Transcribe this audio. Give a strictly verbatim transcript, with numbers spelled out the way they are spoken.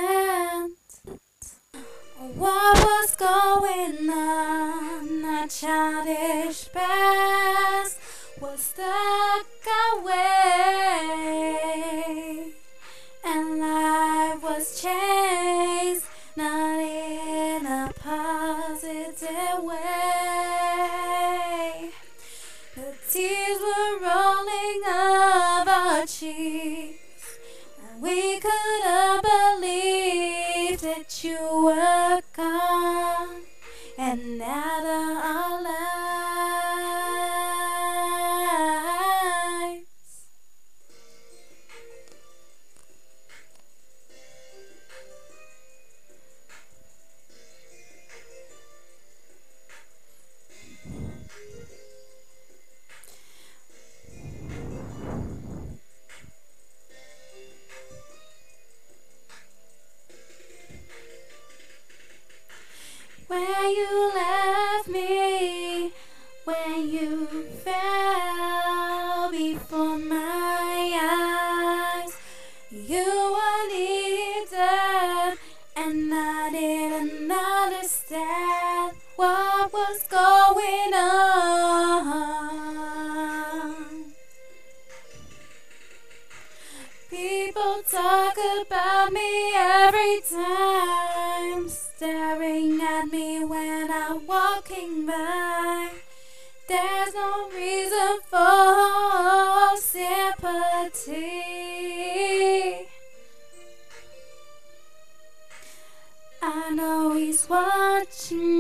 went. What was going on? A childish past was stuck away, and life was changed, not in a positive way. The tears were rolling up our cheeks, and we couldn't believe that you were gone and out of our lives. When you left me, when you fell before my eyes, you were needed, and I didn't understand what was going on. People talk about me every time, staring at me when I'm walking by. There's no reason for sympathy. I know he's watching